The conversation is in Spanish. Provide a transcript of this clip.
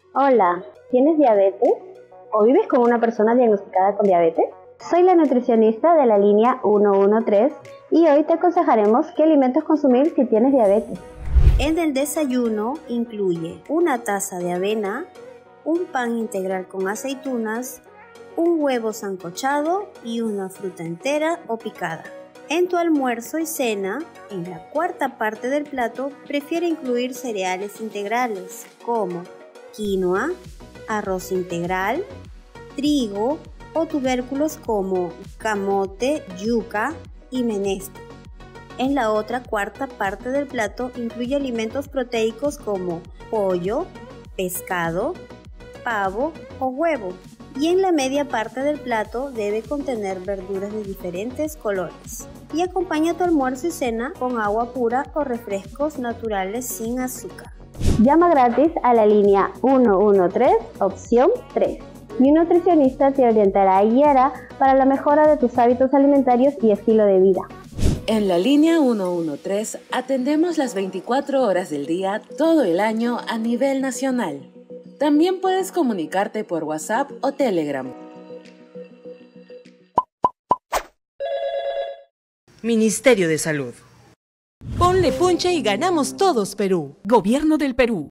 Hola, ¿tienes diabetes? ¿O vives con una persona diagnosticada con diabetes? Soy la nutricionista de la línea 113 y hoy te aconsejaremos qué alimentos consumir si tienes diabetes. En el desayuno incluye una taza de avena, un pan integral con aceitunas, un huevo sancochado y una fruta entera o picada. En tu almuerzo y cena, en la cuarta parte del plato, prefiere incluir cereales integrales como quinoa, arroz integral, trigo o tubérculos como camote, yuca y menestra. En la otra cuarta parte del plato incluye alimentos proteicos como pollo, pescado, pavo o huevo. Y en la media parte del plato debe contener verduras de diferentes colores. Y acompaña tu almuerzo y cena con agua pura o refrescos naturales sin azúcar. Llama gratis a la línea 113, opción 3. Y un nutricionista te orientará y guiará para la mejora de tus hábitos alimentarios y estilo de vida. En la línea 113 atendemos las 24 horas del día, todo el año a nivel nacional. También puedes comunicarte por WhatsApp o Telegram. Ministerio de Salud. Ponle punche y ganamos todos, Perú. Gobierno del Perú.